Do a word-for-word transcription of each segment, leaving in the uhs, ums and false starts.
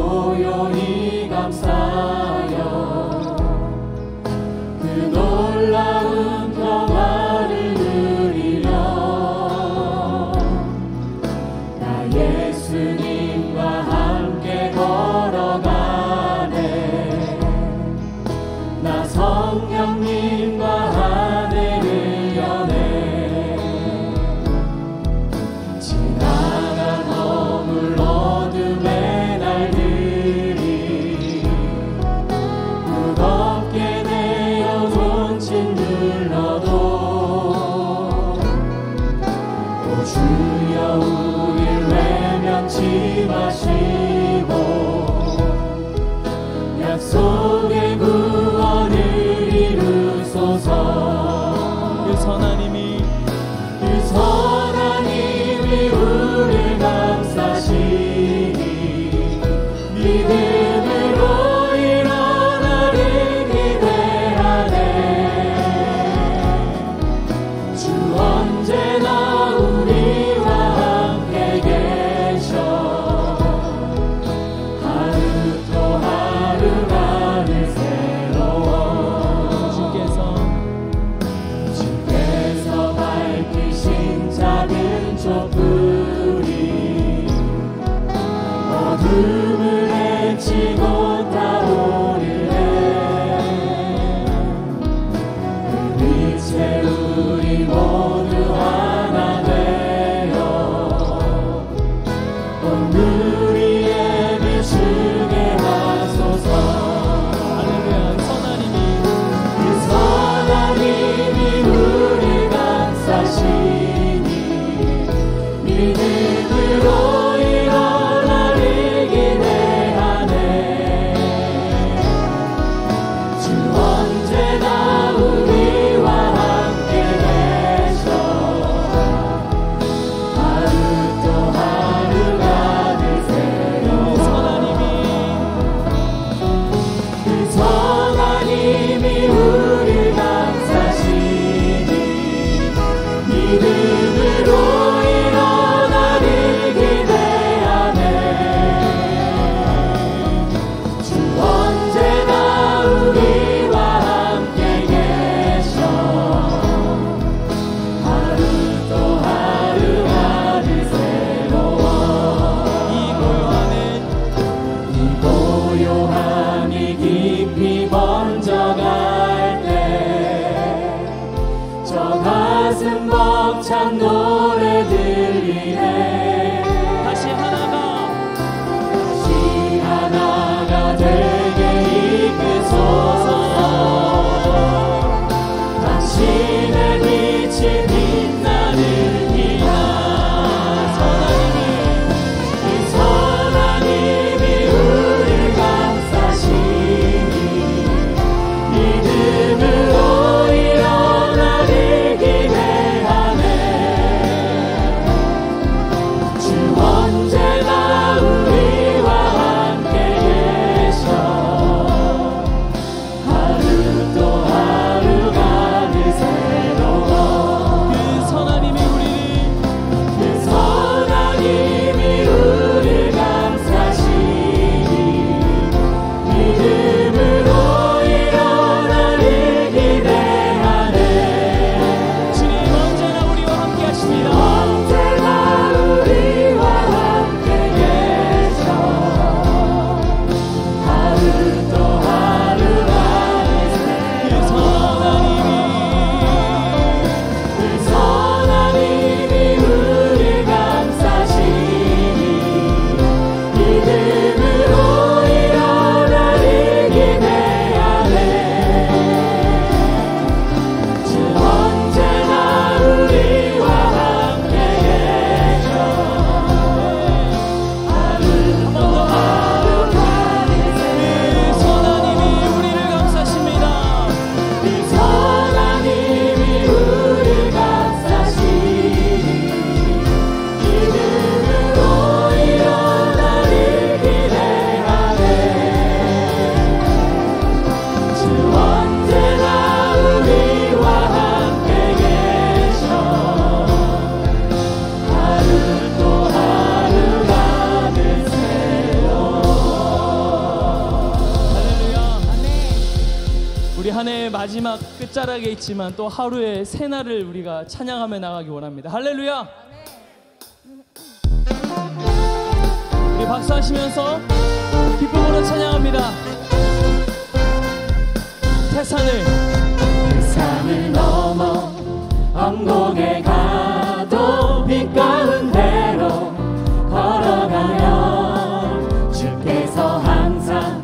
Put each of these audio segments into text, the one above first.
고요히 감사하여 그 놀라운 평화를 누리며 나 예수님과 함께 걸어가네. 나 성령님과 하늘을 여네. 지나간 허물 어둠의 날들이 무겁게 내 영혼진 눌러도 오 주여 우릴 외면치 마시고 약속의 구원을 이루소서. 그 선하님이 그 선하님이 우릴 감싸시니 믿음으로 일어나를 기대하네. 주 언제나 우리와 함께 계셔. 하루 또 하루가 늘 새로워. 주께서 주께서 밝히신 작은 촛불이 어둠을 헤치고 타오르네. 그 빛에 우리 모두 하나 되어 온 누리에 비추게 하소서. 할렐루야. 선하님이 그 선하님이 우리 감싸시니 믿음으로 일어나를 기대하네. 주 언제나 우리와 함께 계셔. 하루 또 하루가 늘 새로워. 선하님이 그 선하님이 우릴 감싸시니 믿음으로 일어나를 기대하네. 주 언제나 우리와 함께 계셔. 하루 또 하루가 늘 새로워. 이 고요함에 이 고요함이 깊이 번져갈 때 저 가슴 벅찬 노래 들리네. 다시 하나가 다시 하나가 되게 이끄소서. 당신의 빛이 빛나는 이날 이 선하님이 우릴 감싸시니 믿음으로 일어나를 기대하네. 한 해의 마지막 끝자락에 있지만 또 하루의 새날을 우리가 찬양하며 나가기 원합니다. 할렐루야. 우리 박수하시면서 기쁨으로 찬양합니다. 태산을 산을 넘어 언곡에 가도 빛 가운데로 걸어가면 주께서 항상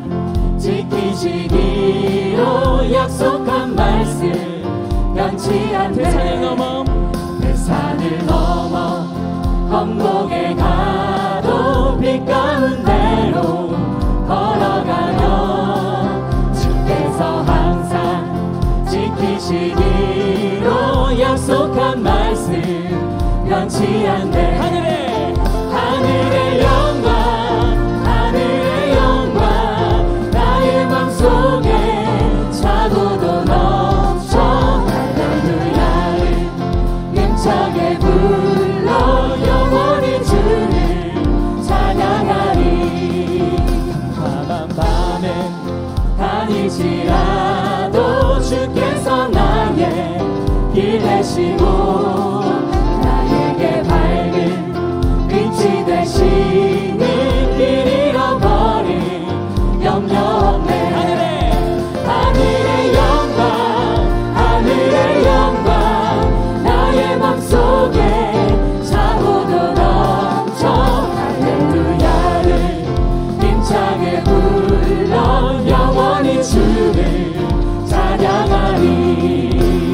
지키시기로 약속한 말씀 변치 않네. 태산을 넘어 태산을 넘어 언곡에 가도 빛 가운데로 걸어가면 주께서 항상 지키시기로 약속한 말씀 변치 않네. 하늘에 하늘의 영광 하늘의 영광 나의 맘속에 차고도 넘쳐 할렐루야를 힘차게 불러 영원히 주를 찬양하리. 캄캄한 밤에 다니지라도 주께서 나의 길 되시고 나에게 밝은 빛이 되시니 길 잃어버린 염려 없네. 하늘에 하늘의 영광 하늘의 영광 나의 맘속에 차고도 넘쳐 할렐루야를 힘차게 불러 영원히 주를 찬양하리.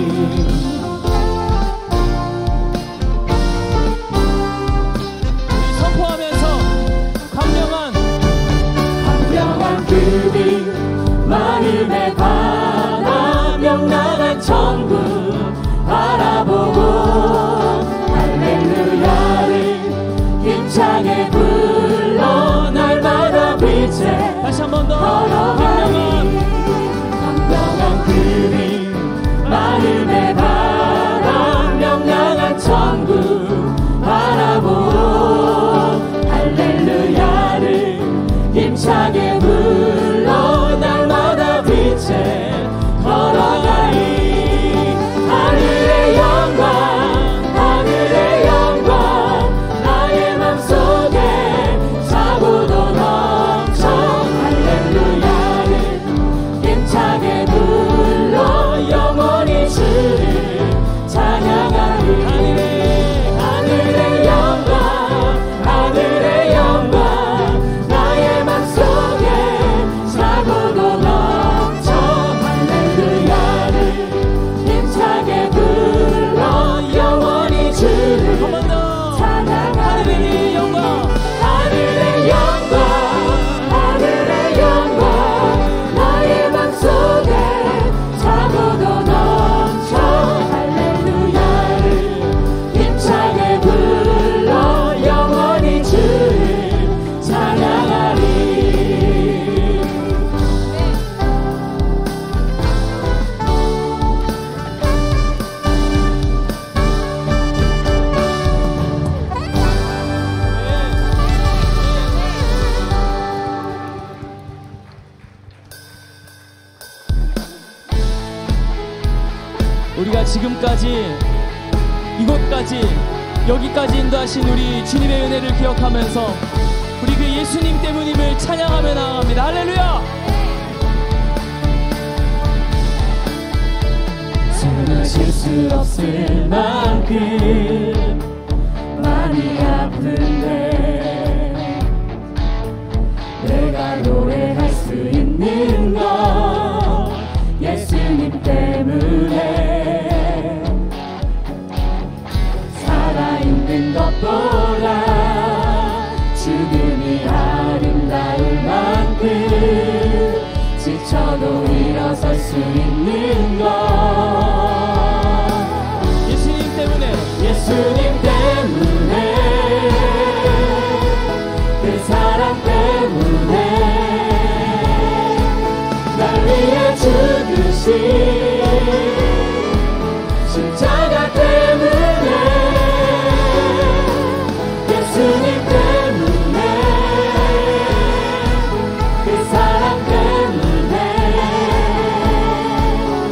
선포하면서 광명한 광명한 그 빛 마음의 바다 명랑한 천국 바라보고 할렐루야를 힘차게 불러 날마다 빛에 다시 한 번 더 걸어가리. 광명한 광명한 그 빛 마음의 바다 명랑한 천국 바라보고 할렐루야를 힘차게 불러 날마다 빛에 걸어가리. 하늘의 영광 하늘의 영광 나의 맘속에 차고도 넘쳐 할렐루야를 힘차게 불러 영원히 주를 찬양하리. 하늘의 하늘의 영광 하늘의 영광 나의 맘속에 차고도 넘쳐 할렐루야를 힘차게 불러 영원히 주를 한번 더 찬양하리. 하늘의 영광 하늘의 영광 하늘의 영광 나의 맘속에 차고도 넘쳐 할렐루야를 힘차게 불러 영원히 주를 찬양하리. 우리가 지금까지 이곳까지 여기까지 인도하신 우리 주님의 은혜를 기억하면서 우리 그 예수님 때문임을 찬양하며 나아갑니다. 할렐루야. 숨을 쉴 수 없을 만큼 많이 아픈데 내가 노래할 수 있는 건 예수님 때문에 살아있는 것보다 죽음이 아름다울 만큼 지쳐도 일어설 수 있는 것 예수님 때문에 예수님 때문에 그 사랑 때문에 날 위해 죽으신 십자가 때문에 예수님 때문에 그 사랑 때문에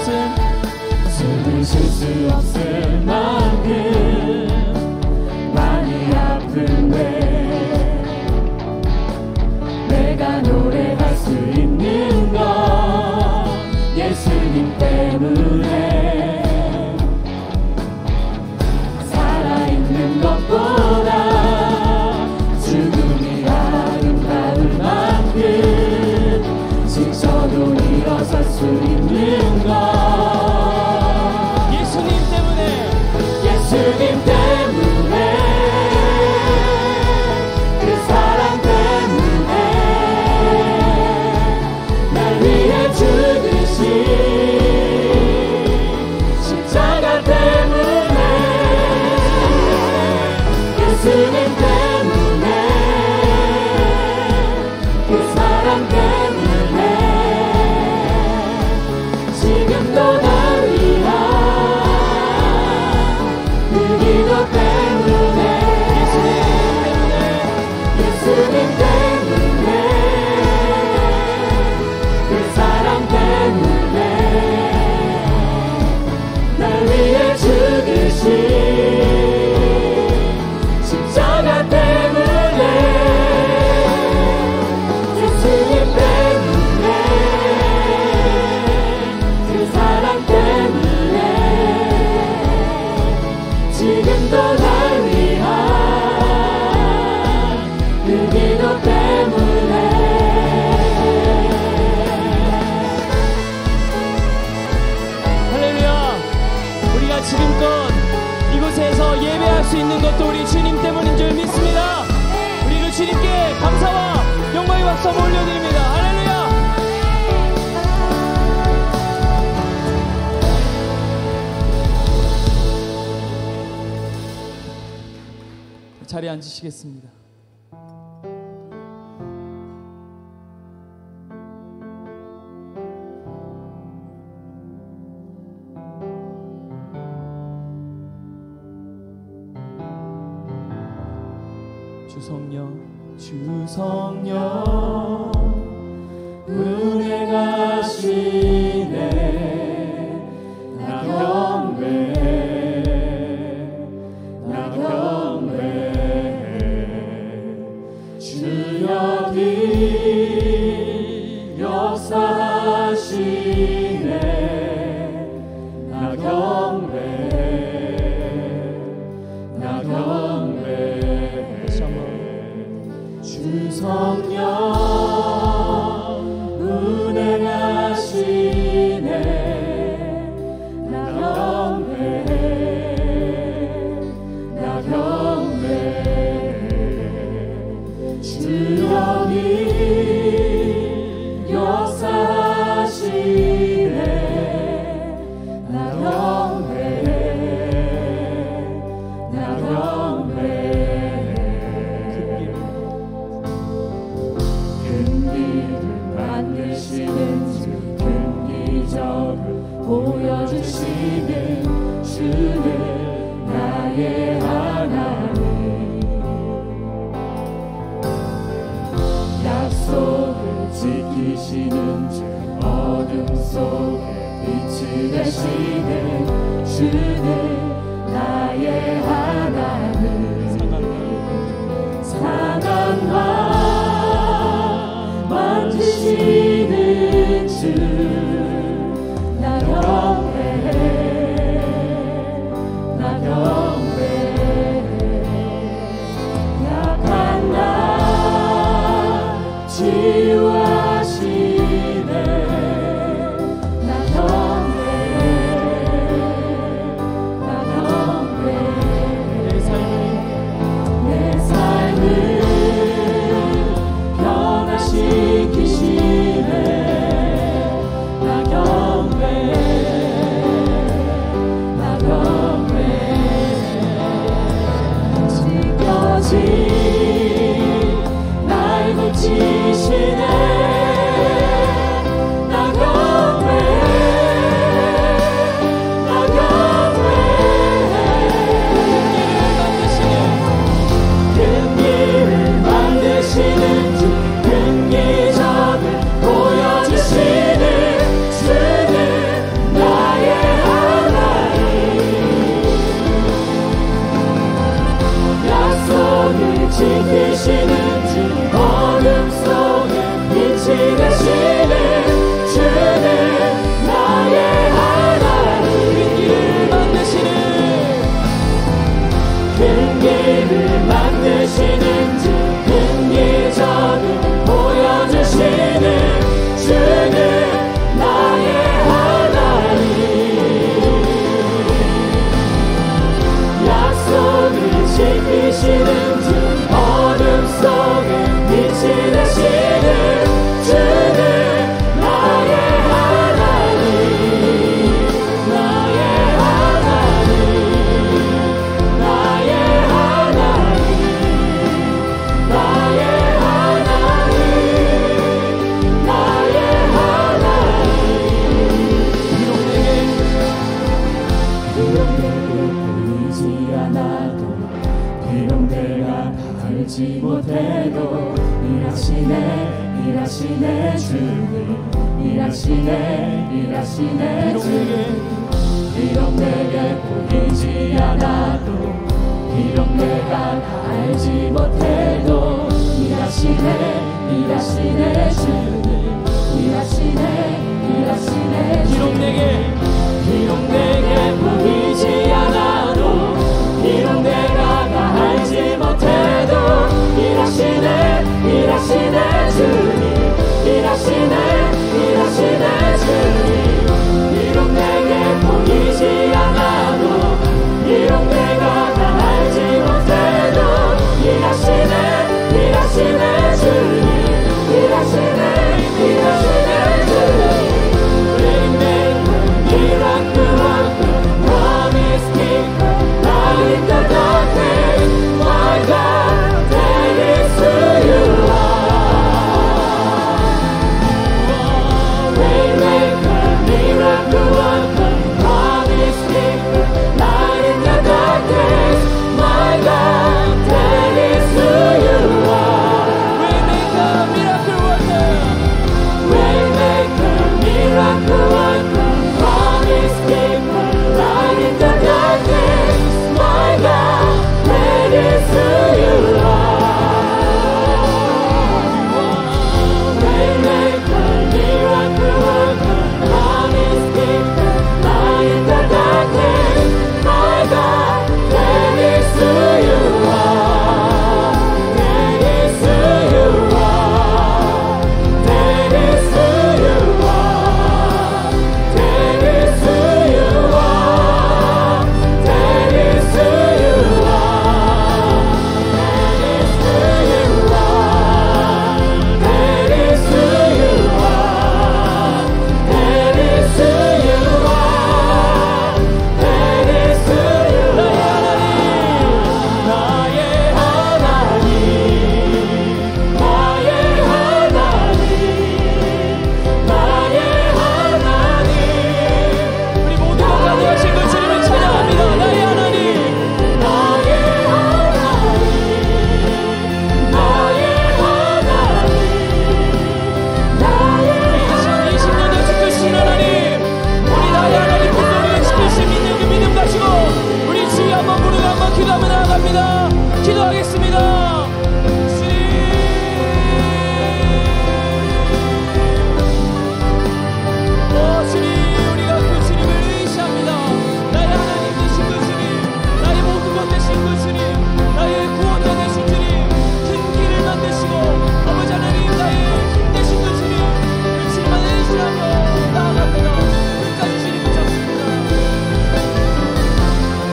없음 숨을 쉴 수 없을 만큼 많이 아픈데 내가 노래할 수 있는 건 예수님 때문에 살아있는 것보다 죽음이 아름다울 만큼 지쳐도 일어설 수 있는 것 예수님 때문에 예수님 때문에 그 사랑 때문에 날 위해 죽으신 십자가 때문에 예수님 때문에 그 사랑 때문에 지금도 날 위한 그 기도 때문에 예수님 때문에 그 사랑 때문에 날 위해 죽으신 십자가 때문에 예수님 때문에 그 사랑 때문에 지금도 날 위한 그 기도 때문에 할렐루야. 우리가 지금껏 이곳에서 예배할 수 있는 것도 우리 주님 때문인 줄 믿습니다. 우리 그 주님께 감사와 영광의 박수 한번 올려드립니다. 할렐루야. 자리에 앉으시겠습니다. 주성령 주성령 은혜가 시네 나 경배해 나 경배해 주 여기 역사하시네 나 경배해 나 경배해 주 성령 은혜가 시네 나 경배해 나 경배해 주 여기 역사하시네 나 경배해 나 경배해 큰 길을 만드시는 주 큰 기적을 보여주시는 주는 나의 하나님 약속을 지키시는 주 어둠 속에 빛이 되시는 주는 나의 하나님 상한과 만지시는 주 나 경배해 나 경배해 약한 나 치유하시네 나 경배해 나 경배해 내 삶을 내 삶을 변화시키시네 나를 만드시는지 근기적으로 보여주시는 주는 나의 하나님. 약속을 지키시는 주, 어둠 속에 빛이 되시는 주는 나의 하나님. 나의 하나님. 나의 하나님. 나의 하나님. 나의 하나님. 비록 내게 보이지 않아도, 비록 내가 알지 못해도 일하시네 일하시네 주님, 일하시네 일하시네 주님.